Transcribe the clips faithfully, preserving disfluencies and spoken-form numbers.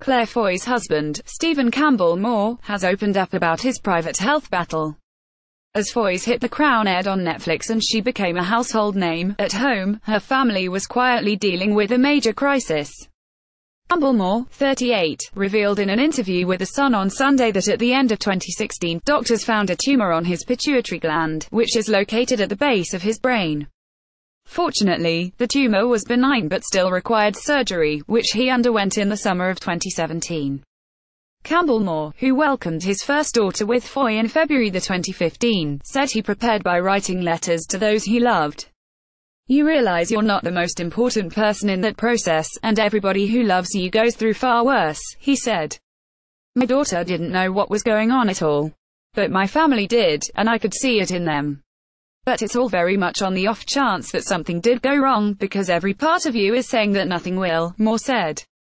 Claire Foy's husband, Stephen Campbell Moore, has opened up about his private health battle. As Foy's hit The Crown aired on Netflix and she became a household name, at home, her family was quietly dealing with a major crisis. Campbell Moore, thirty-eight, revealed in an interview with The Sun on Sunday that at the end of twenty sixteen, doctors found a tumor on his pituitary gland, which is located at the base of his brain. Fortunately, the tumor was benign but still required surgery, which he underwent in the summer of twenty seventeen. Campbell Moore, who welcomed his first daughter with Foy in February twenty fifteen, said he prepared by writing letters to those he loved. "You realize you're not the most important person in that process, and everybody who loves you goes through far worse," he said. "My daughter didn't know what was going on at all. But my family did, and I could see it in them. But it's all very much on the off chance that something did go wrong, because every part of you is saying that nothing will," Moore said.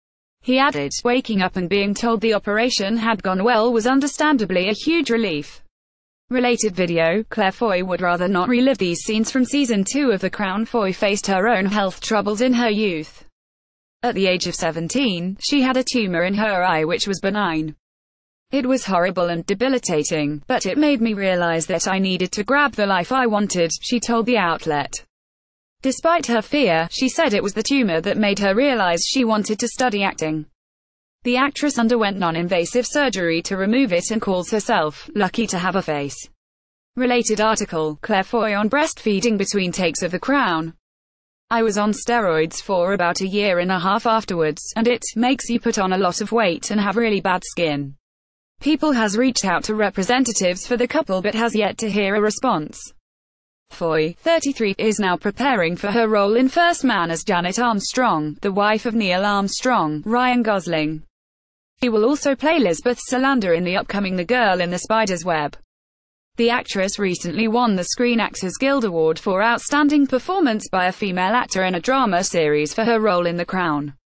He added, "Waking up and being told the operation had gone well was understandably a huge relief." Related video, Claire Foy would rather not relive these scenes from season two of The Crown. Foy faced her own health troubles in her youth. At the age of seventeen, she had a tumor in her eye which was benign. "It was horrible and debilitating, but it made me realize that I needed to grab the life I wanted," she told the outlet. Despite her fear, she said it was the tumor that made her realize she wanted to study acting. The actress underwent non-invasive surgery to remove it and calls herself lucky to have a face. Related article, Claire Foy on breastfeeding between takes of The Crown. "I was on steroids for about a year and a half afterwards, and it makes you put on a lot of weight and have really bad skin. People has reached out to representatives for the couple but has yet to hear a response." Foy, thirty-three, is now preparing for her role in First Man as Janet Armstrong, the wife of Neil Armstrong, Ryan Gosling. She will also play Lisbeth Salander in the upcoming The Girl in the Spider's Web. The actress recently won the Screen Actors Guild Award for Outstanding Performance by a Female Actor in a Drama Series for her role in The Crown.